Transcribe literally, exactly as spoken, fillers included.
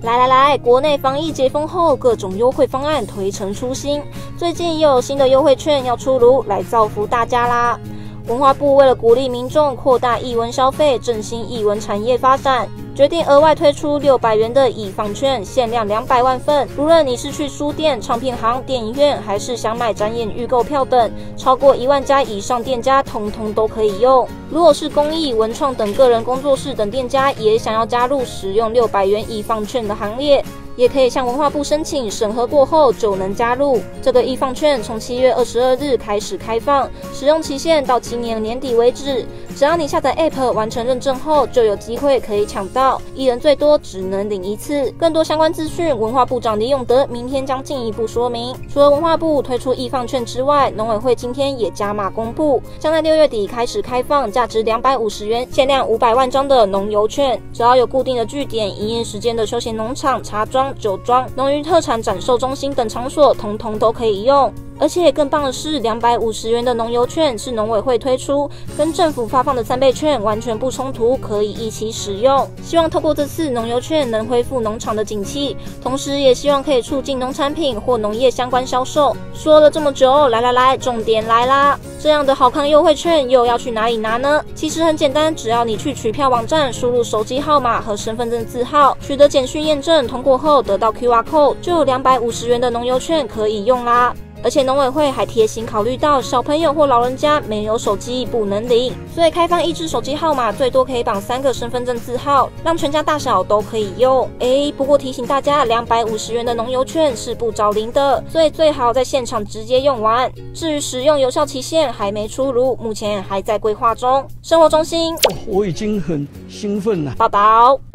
来来来，国内防疫解封后，各种优惠方案推陈出新，最近又有新的优惠券要出炉，来造福大家啦！文化部为了鼓励民众扩大艺文消费，振兴艺文产业发展，决定额外推出六百元的艺放券，限量两百万份。无论你是去书店、唱片行、电影院，还是想买展演预购票等，超过一万家以上店家，通通都可以用。如果是公益、文创等个人工作室等店家，也想要加入使用六百元艺放券的行列，也可以向文化部申请，审核过后就能加入。这个艺放券从七月二十二日开始开放，使用期限到今年年底为止。只要你下载 App 完成认证后，就有机会可以抢到，一人最多只能领一次。更多相关资讯，文化部长李永德明天将进一步说明。除了文化部推出艺放券之外，农委会今天也加码公布，将在六月底开始开放价值两百五十元、限量五百万张的农游券，只要有固定的据点、营业时间的休闲农场、茶庄、酒庄、农渔特产展售中心等场所，统统都可以用。而且更棒的是，两百五十元的农游券是农委会推出，跟政府发放的三倍券完全不冲突，可以一起使用。希望透过这次农游券能恢复农场的景气，同时也希望可以促进农产品或农业相关销售。说了这么久，来来来，重点来啦！这样的好康优惠券又要去哪里拿呢？其实很简单，只要你去取票网站输入手机号码和身份证字号，取得简讯验证通过后得到 Q R code， 就有两百五十元的农游券可以用啦。而且农委会还贴心考虑到小朋友或老人家没有手机不能领，所以开放一支手机号码最多可以绑三个身份证字号，让全家大小都可以用。诶，不过提醒大家，两百五十元的农游券是不找零的，所以最好在现场直接用完。至于使用有效期限还没出炉，目前还在规划中。生活中心， 我已经很兴奋了。 报道。